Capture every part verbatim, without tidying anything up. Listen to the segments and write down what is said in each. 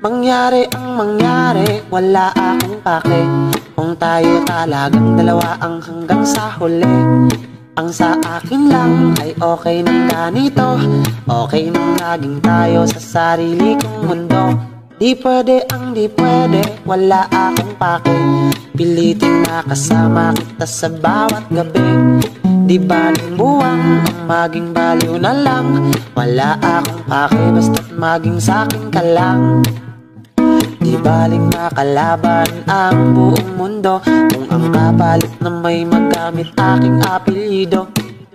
Mangyari ang mangyari, wala akong pake. Kung tayo talagang dalawa ang hanggang sa huli. Ang sa akin lang ay okay nang ganito. Okay nang laging tayo sa sarili kong mundo. Di pwede ang di pwede, wala akong pake. Piliting nakasama kita sa bawat gabi. Di baling buwang ang maging baliw na lang. Wala akong pake basta't maging sa'kin ka lang. Di baling makalaban ang buong mundo kung ang kapalit na may magamit aking apelyido.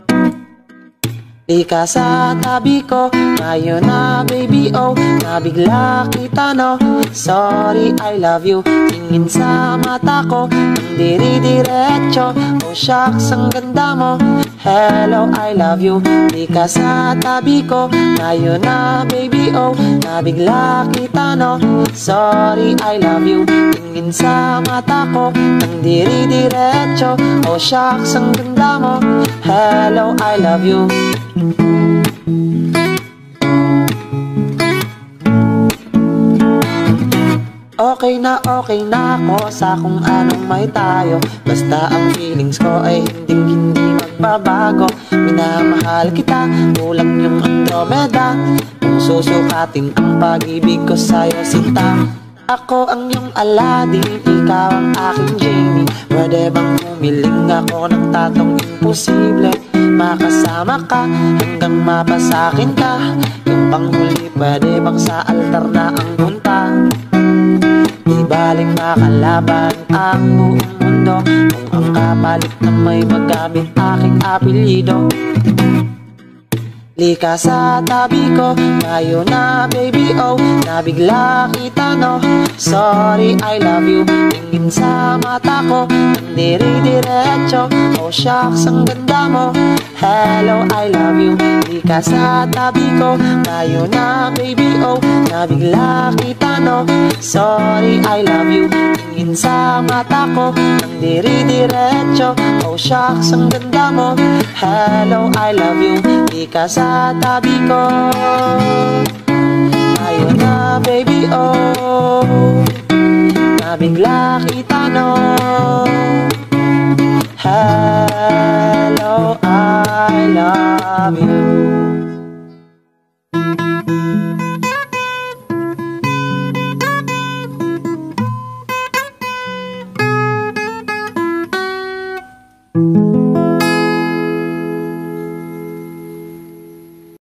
Di ka sa tabi ko, ngayon na baby oh, nabigla kita no. Sorry I love you, tingin sa mata ko, ang diri-diretso. Oh shucks, ang ganda mo, hello I love you. Di ka sa tabi ko, ngayon na baby oh, nabigla kita no. Sorry I love you, tingin sa mata ko, ang diri-diretso. Oh shucks, ang ganda mo, hello I love you. Okay na okay na ako sa kung anong may tayo. Basta ang feelings ko ay hindi hindi magbabago. Minamahal kita, tulang yung Andromeda. Kung susukatin ang pag-ibig ko sa'yo sinta. Ako ang iyong Aladdin, ikaw ang aking genie. Pwede bang humiling ako ng tatong imposible? Makasama ka hanggang mapasakin ka. Yung panghuli pwede bang sa altar na ang punta? Di baling makalaban ang buong mundo kung ang kapalit na may magamit aking apelyido. Lika sa tabi ko, ngayon na baby oh, nabigla kita no. Sorry I love you, tingin sa mata ko, ang diri-diretso. Oh shucks, ang ganda mo, hello I love you. Lika sa tabi ko, ngayon na baby oh, nabigla kita no. Sorry I love you, tingin sa mata ko, ang diri-diretso. Oh shucks, ang ganda mo, hello I love you. Lika sa tabi ko, ngayon na baby oh, nabigla kita no. Hello I love you.